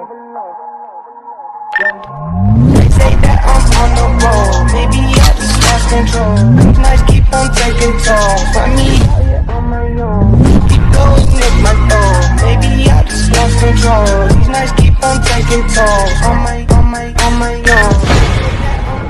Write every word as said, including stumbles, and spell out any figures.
They say that I'm on the road, maybe I just lost control. These nights keep on taking tolls, find me out here on my own. Keep going with my soul, maybe I just lost control. These nights keep on taking tolls, on my, on my, on my own.